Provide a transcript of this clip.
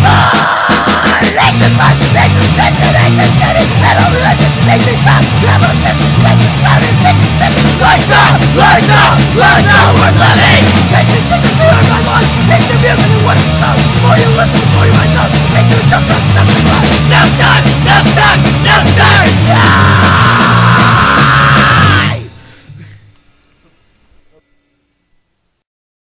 Lights out, we're letting attention to the fear of my life. Take the music and what it's about. Before you listen, before you rise up, make you jump from something right. Now time, now time, now time, yeah!